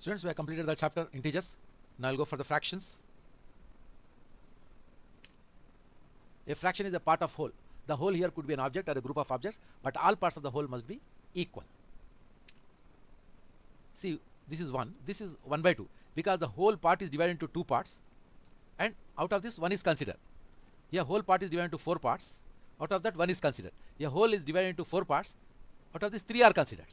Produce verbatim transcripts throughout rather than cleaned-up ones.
Students, we have completed the chapter integers. Now I'll go for the fractions. A fraction is a part of whole. The whole here could be an object or a group of objects, but all parts of the whole must be equal. See, this is one, this is one by two, because the whole part is divided into two parts, and out of this one is considered. Here whole part is divided into four parts, out of that one is considered. Here whole is divided into four parts, out of this three are considered.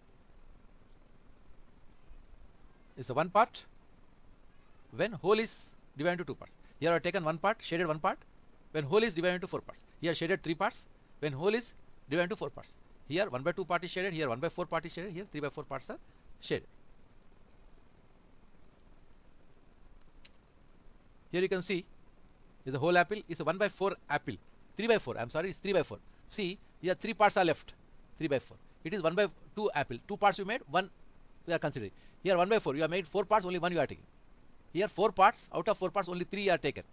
It's a one part when whole is divided into two parts. Here I have taken one part, shaded one part, when whole is divided into four parts. Here shaded three parts, when whole is divided into four parts. Here one by two part is shaded, here one by four part is shaded, here three by four parts are shaded. Here you can see is the whole apple is a one by four apple. three by four, I am sorry, it's three by four. See, here three parts are left, three by four. It is one by two apple. Two parts you made, one we are considering. Here one by four, you have made four parts, only one you are taking. Here four parts, out of four parts, only three are taken.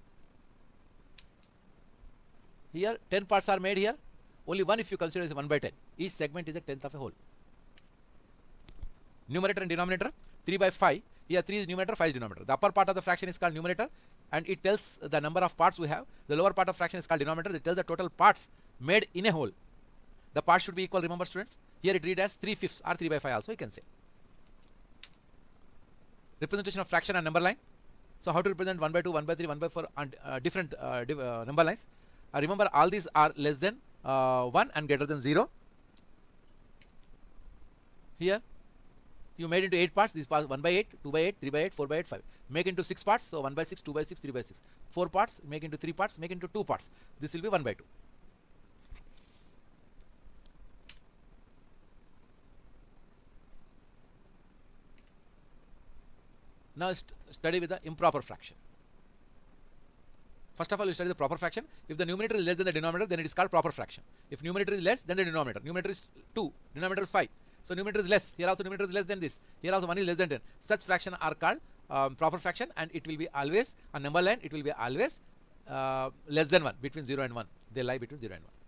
Here ten parts are made here, only one if you consider is one by ten. Each segment is a tenth of a whole. Numerator and denominator, three by five. Here three is numerator, five is denominator. The upper part of the fraction is called numerator, and it tells the number of parts we have. The lower part of fraction is called denominator. It tells the total parts made in a whole. The parts should be equal, remember students. Here it read as three fifths or three by five also you can say. Representation of fraction and number line. So how to represent one by two, one by three, one by four and uh, different uh, div uh, number lines. Uh, remember all these are less than uh, one and greater than zero. Here you made into eight parts. These parts one by eight, two by eight, three by eight, four by eight, five. Make into six parts. So one by six, two by six, three by six. Four parts, make into three parts, make into two parts. This will be one by two. Now st study with the improper fraction. First of all, you study the proper fraction. If the numerator is less than the denominator, then it is called proper fraction. If numerator is less than the denominator, numerator is two, denominator is five. So numerator is less. Here also numerator is less than this. Here also one is less than ten. Such fraction are called um, proper fraction, and it will be always a number line. It will be always uh, less than one, between zero and one. They lie between zero and one.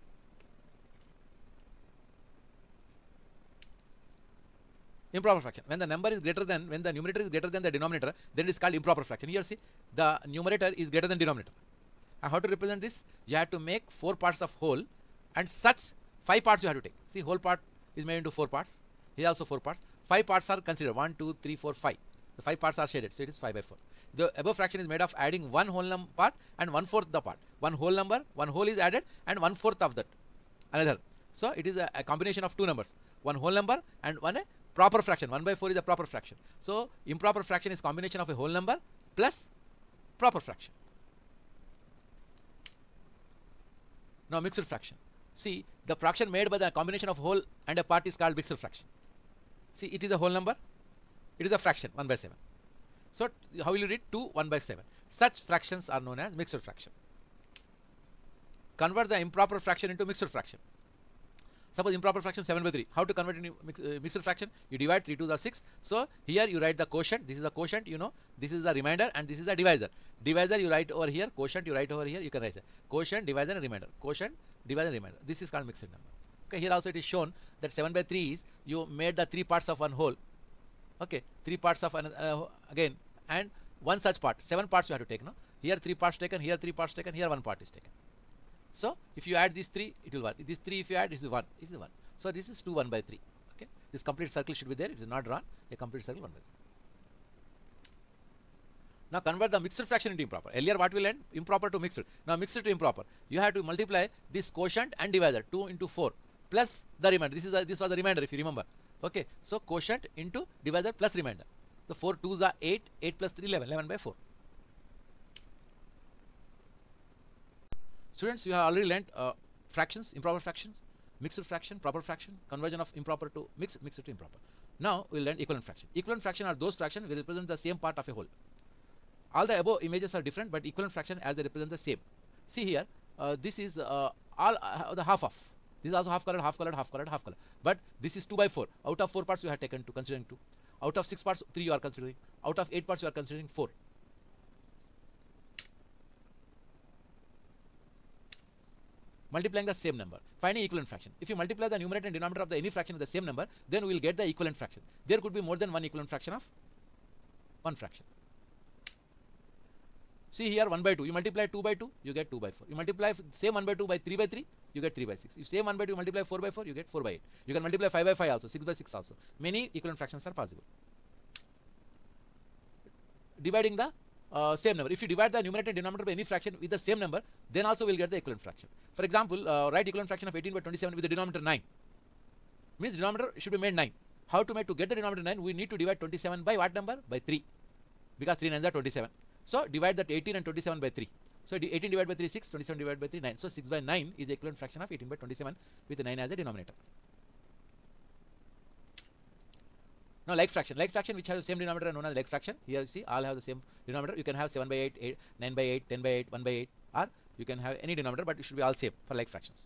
Improper fraction. When the number is greater than, when the numerator is greater than the denominator, then it is called improper fraction. Here see, the numerator is greater than denominator. And how to represent this? You have to make four parts of whole, and such five parts you have to take. See, whole part is made into four parts. Here also four parts. Five parts are considered. One, two, three, four, five. The five parts are shaded, so it is five by four. The above fraction is made of adding one whole number part and one fourth the part. One whole number, one whole is added, and one fourth of that another. So it is a, a combination of two numbers. One whole number and one a proper fraction. one by four is a proper fraction. So improper fraction is combination of a whole number plus proper fraction. Now mixed fraction. See, the fraction made by the combination of whole and a part is called mixed fraction. See, it is a whole number. It is a fraction, one by seven. So how will you read? two, one by seven. Such fractions are known as mixed fraction. Convert the improper fraction into mixed fraction. Suppose improper fraction seven by three. How to convert into mix, uh, mixed fraction? You divide, three twos are six. So here you write the quotient. This is the quotient, you know. This is the remainder, and this is the divisor. Divisor you write over here. Quotient you write over here. You can write it. Quotient, divisor, and remainder. Quotient, divisor, remainder. This is called mixed number. Okay. Here also it is shown that seven by three is you made the three parts of one whole. Okay. Three parts of another uh, again, and one such part. Seven parts you have to take. No. Here three parts taken. Here three parts taken. Here one part is taken. So if you add these three, it will one. These three, if you add, this is one. It is one. So this is two one by three. Okay. This complete circle should be there. It is not drawn. A complete circle one by three. Now convert the mixed fraction into improper. Earlier what we learned? Improper to mixed. Now mixed to improper. You have to multiply this quotient and divisor. two into four plus the remainder. This is a, this was the remainder if you remember. Okay. So quotient into divisor plus remainder. The four twos are eight. eight plus three, eleven. eleven by four. Students, you have already learned uh, fractions, improper fractions, mixed fraction, proper fraction, conversion of improper to mixed, mixed to improper. Now we will learn equivalent fraction. Equivalent fraction are those fractions which represent the same part of a whole. All the above images are different, but equivalent fraction as they represent the same. See here, uh, this is uh, all uh, the half of. This is also half colored, half colored, half colored, half colored. But this is two by four. Out of four parts you have taken to considering two. Out of six parts, three you are considering. Out of eight parts you are considering four. multiplying the same number, finding equivalent fraction. If you multiply the numerator and denominator of the any fraction with the same number, then we will get the equivalent fraction. There could be more than one equivalent fraction of one fraction. See here one by two, you multiply two by two, you get two by four. You multiply same one by two by three by three, you get three by six. If same one by two, you multiply four by four, you get four by eight. You can multiply five by five also, six by six also. Many equivalent fractions are possible. Dividing the uh, same number. If you divide the numerator and denominator by any fraction with the same number, then also we'll get the equivalent fraction. For example, uh, write equivalent fraction of eighteen by twenty-seven with the denominator nine. Means denominator should be made nine. How to make to get the denominator nine? We need to divide twenty-seven by what number? By three. Because three nines are twenty-seven. So divide that eighteen and twenty-seven by three. So eighteen divided by three is six, twenty-seven divided by three nine. So six by nine is the equivalent fraction of eighteen by twenty-seven with nine as a denominator. Now like fraction, like fraction which has the same denominator are known as like fraction. Here you see all have the same denominator. You can have seven by eight, eight, nine by eight, ten by eight, one by eight, or you can have any denominator, but it should be all same for like fractions.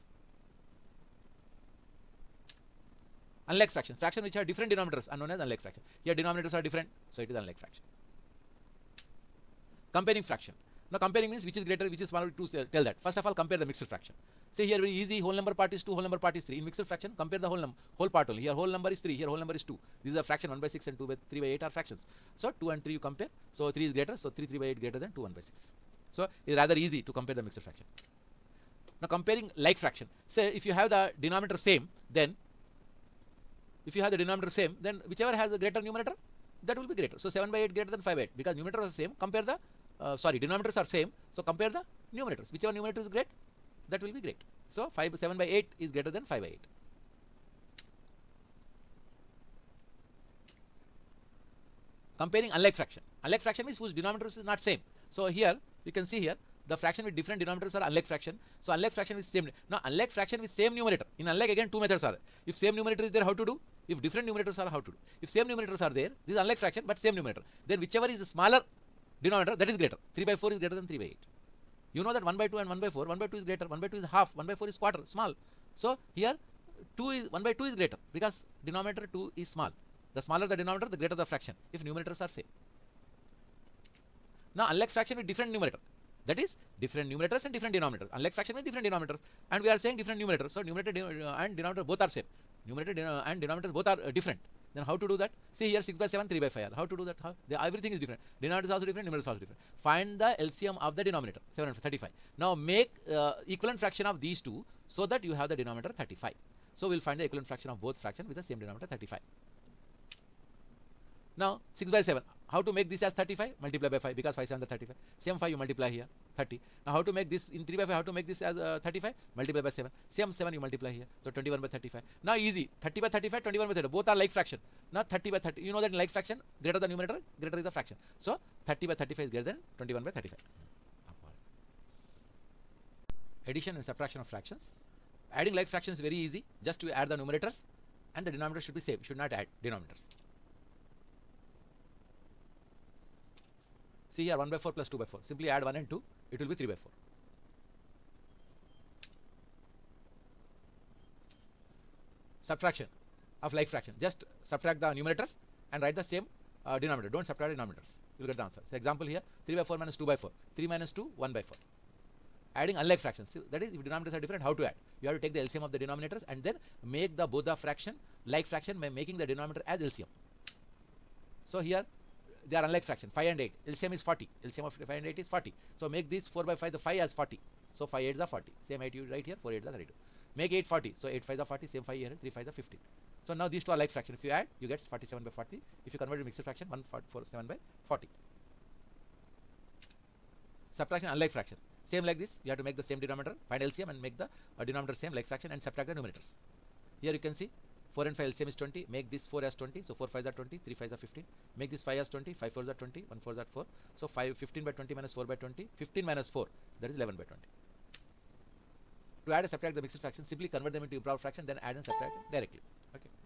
Unlike fractions, fractions which have different denominators are known as unlike fraction. Here denominators are different, so it is unlike fraction. Comparing fraction. Now comparing means which is greater, which is smaller, to tell that. First of all, compare the mixed fraction. Say here very easy, whole number part is two, whole number part is three. In mixed fraction, compare the whole number, whole part only. Here whole number is three, here whole number is two. This is a fraction, one by six and two by three by eight are fractions. So two and three you compare. So three is greater, so three, three by eight greater than two, one by six. So it is rather easy to compare the mixed fraction. Now comparing like fraction. Say if you have the denominator same, then if you have the denominator same, then whichever has a greater numerator, that will be greater. So seven by eight greater than five by eight, because numerators are same. Compare the uh, sorry, denominators are same. So compare the numerators. Whichever numerator is great, that will be great. So five seven by eight is greater than five by eight. Comparing unlike fraction. Unlike fraction means whose denominators is not same. So here you can see here the fraction with different denominators are unlike fraction. So unlike fraction with same. Now unlike fraction with same numerator. In unlike again two methods are there. If same numerator is there, how to do? If different numerators are, how to do? If same numerators are there, this is unlike fraction but same numerator. Then whichever is the smaller denominator, that is greater. three by four is greater than three by eight. You know that one by two and one by four, one by two is greater, one by two is half, one by four is quarter, small. So here two is one by two is greater because denominator two is small. The smaller the denominator, the greater the fraction if numerators are same. Now unlike fraction with different numerator, that is different numerators and different denominators. Unlike fraction with different denominators, and we are saying different numerators. So numerator and denominator both are same. Numerator and denominators both are different. Then how to do that? See here six by seven, three by five. How to do that? How? They, everything is different. Denominator is also different, numerator is also different. Find the L C M of the denominator, seven hundred thirty-five. Now make uh, equivalent fraction of these two so that you have the denominator thirty-five. So we'll find the equivalent fraction of both fractions with the same denominator thirty-five. Now six by seven. How to make this as thirty-five? Multiply by five because five seven is thirty-five. Same five you multiply here, thirty. Now how to make this in three by five? How to make this as uh, thirty-five? Multiply by seven. Same seven you multiply here. So twenty-one by thirty-five. Now easy. thirty by thirty-five, twenty-one by thirty. Both are like fraction. Now thirty by thirty. You know that in like fraction, greater the numerator, greater is the fraction. So thirty by thirty-five is greater than twenty-one by thirty-five. Addition and subtraction of fractions. Adding like fractions is very easy. Just to add the numerators and the denominator should be same. Should not add denominators. See here one by four plus two by four. Simply add one and two. It will be three by four. Subtraction of like fraction. Just subtract the numerators and write the same uh, denominator. Don't subtract the denominators. You will get the answer. So example here three by four minus two by four. three minus two, one by four. Adding unlike fractions. So that is if denominators are different, how to add? You have to take the L C M of the denominators and then make the both the fraction like fraction by making the denominator as L C M. So here they are unlike fraction. five and eight. L C M is forty. L C M of five and eight is forty. So make this four by five, the five as forty. So five eights are forty. Same eight you write here, four eights are thirty-two. Make eight forty. So eight fives are forty, same five here, three fives are fifteen. So now these two are like fraction. If you add, you get forty-seven by forty. If you convert to mixed fraction, one forty-seven by forty. Subtraction unlike fraction. Same like this. You have to make the same denominator, find L C M and make the uh, denominator same like fraction and subtract the numerators. Here you can see four and five L C M is twenty. Make this four as twenty. So four fives are twenty, three fives are fifteen. Make this five as twenty, five fours are twenty, one fours are four. So five, fifteen by twenty minus four by twenty. fifteen minus four, that is eleven by twenty. To add and subtract the mixed fraction, simply convert them into improper fraction, then add and subtract directly. Okay.